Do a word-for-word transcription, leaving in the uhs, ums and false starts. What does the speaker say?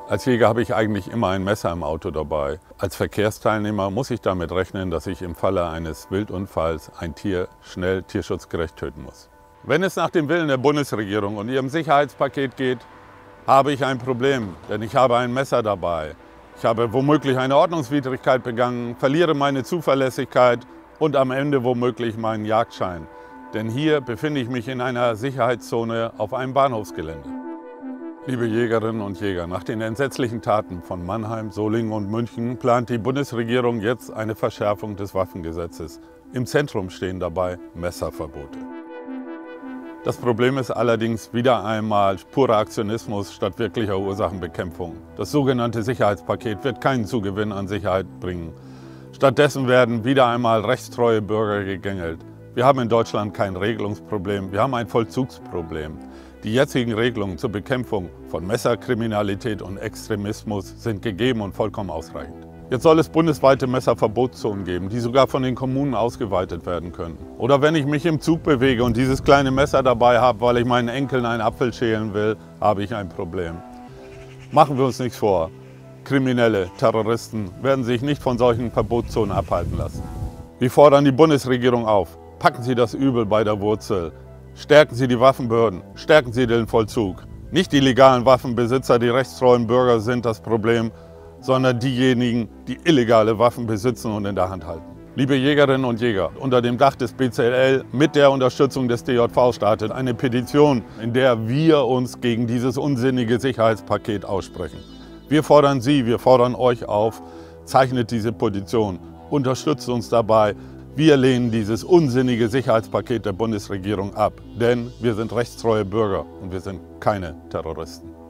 Als Jäger habe ich eigentlich immer ein Messer im Auto dabei. Als Verkehrsteilnehmer muss ich damit rechnen, dass ich im Falle eines Wildunfalls ein Tier schnell tierschutzgerecht töten muss. Wenn es nach dem Willen der Bundesregierung und ihrem Sicherheitspaket geht, habe ich ein Problem, denn ich habe ein Messer dabei. Ich habe womöglich eine Ordnungswidrigkeit begangen, verliere meine Zuverlässigkeit und am Ende womöglich meinen Jagdschein. Denn hier befinde ich mich in einer Sicherheitszone auf einem Bahnhofsgelände. Liebe Jägerinnen und Jäger, nach den entsetzlichen Taten von Mannheim, Solingen und München plant die Bundesregierung jetzt eine Verschärfung des Waffengesetzes. Im Zentrum stehen dabei Messerverbote. Das Problem ist allerdings wieder einmal purer Aktionismus statt wirklicher Ursachenbekämpfung. Das sogenannte Sicherheitspaket wird keinen Zugewinn an Sicherheit bringen. Stattdessen werden wieder einmal rechtstreue Bürger gegängelt. Wir haben in Deutschland kein Regelungsproblem, wir haben ein Vollzugsproblem. Die jetzigen Regelungen zur Bekämpfung von Messerkriminalität und Extremismus sind gegeben und vollkommen ausreichend. Jetzt soll es bundesweite Messerverbotszonen geben, die sogar von den Kommunen ausgeweitet werden können. Oder wenn ich mich im Zug bewege und dieses kleine Messer dabei habe, weil ich meinen Enkeln einen Apfel schälen will, habe ich ein Problem. Machen wir uns nichts vor. Kriminelle, Terroristen werden sich nicht von solchen Verbotszonen abhalten lassen. Wir fordern die Bundesregierung auf, packen Sie das Übel bei der Wurzel. Stärken Sie die Waffenbehörden, stärken Sie den Vollzug. Nicht die legalen Waffenbesitzer, die rechtstreuen Bürger sind das Problem, sondern diejenigen, die illegale Waffen besitzen und in der Hand halten. Liebe Jägerinnen und Jäger, unter dem Dach des B Z L mit der Unterstützung des D J V startet eine Petition, in der wir uns gegen dieses unsinnige Sicherheitspaket aussprechen. Wir fordern Sie, wir fordern euch auf, zeichnet diese Petition, unterstützt uns dabei. Wir lehnen dieses unsinnige Sicherheitspaket der Bundesregierung ab, denn wir sind rechtstreue Bürger und wir sind keine Terroristen.